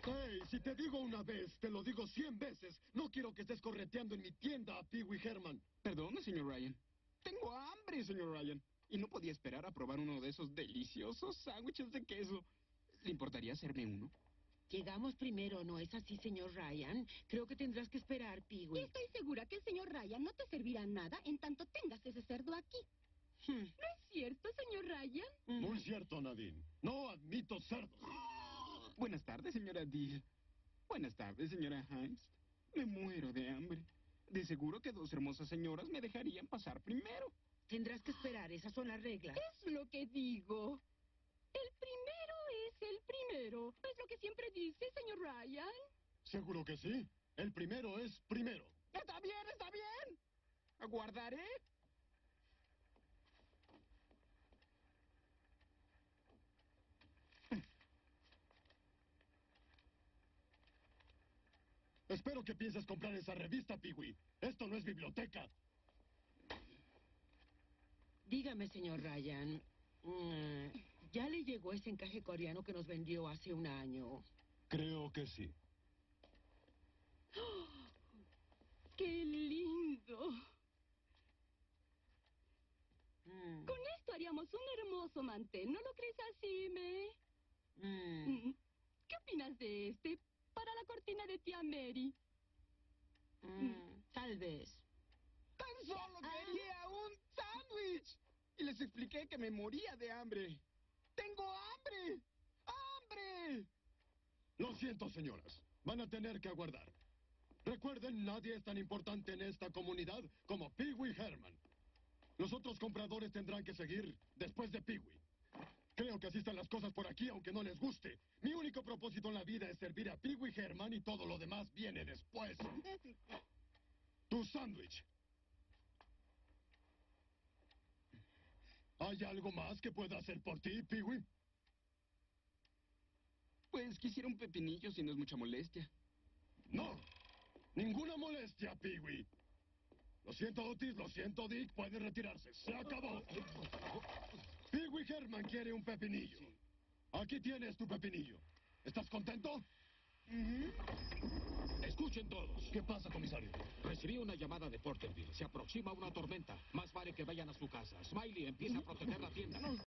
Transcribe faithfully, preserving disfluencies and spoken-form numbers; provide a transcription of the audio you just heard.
Hey, si te digo una vez, te lo digo cien veces. No quiero que estés correteando en mi tienda a Pee Wee Herman. Perdone, señor Ryan. Tengo hambre, señor Ryan. Y no podía esperar a probar uno de esos deliciosos sándwiches de queso. ¿Le importaría hacerme uno? Llegamos primero, ¿no es así, señor Ryan? Creo que tendrás que esperar, Pee Y Wee. estoy segura que el señor Ryan no te servirá nada en tanto tengas ese cerdo aquí. Hmm. ¿No es cierto, señor Ryan? Muy cierto, Nadine. No admito cerdos. Buenas tardes, señora Deal. Buenas tardes, señora Hines. Me muero de hambre. De seguro que dos hermosas señoras me dejarían pasar primero. Tendrás que esperar, esas son las reglas. Es lo que digo. El primero es el primero. Es lo que siempre dice, señor Ryan. Seguro que sí. El primero es primero. Está bien, está bien. Aguardaré. Espero que pienses comprar esa revista, Pee Wee. Esto no es biblioteca. Dígame, señor Ryan, mm, ¿ya le llegó ese encaje coreano que nos vendió hace un año? Creo que sí. ¡Oh! ¡Qué lindo! Mm, Con esto haríamos un hermoso mantel. ¿No lo crees así, May? mm, Mm. ¿Qué opinas de este para la cortina de tía Mary? mm, tal vez. Tan solo Ah. quería un sándwich. Y les expliqué que me moría de hambre. ¡Tengo hambre! ¡Hambre! Lo siento, señoras. Van a tener que aguardar. Recuerden, nadie es tan importante en esta comunidad como Pee Wee Herman. Los otros compradores tendrán que seguir después de Pee Wee. Creo que así están las cosas por aquí, aunque no les guste. Mi único propósito en la vida es servir a Pee Wee Herman y todo lo demás viene después. Tu sándwich. ¿Hay algo más que pueda hacer por ti, Pee Wee? Pues quisiera un pepinillo si no es mucha molestia. No. Ninguna molestia, Pee Wee. Lo siento, Otis, lo siento, Dick. Pueden retirarse. Se acabó. Pee Wee Herman quiere un pepinillo. Aquí tienes tu pepinillo. ¿Estás contento? Escuchen todos. ¿Qué pasa, comisario? Recibí una llamada de Porterville. Se aproxima una tormenta. Más vale que vayan a su casa. Smiley empieza a proteger la tienda.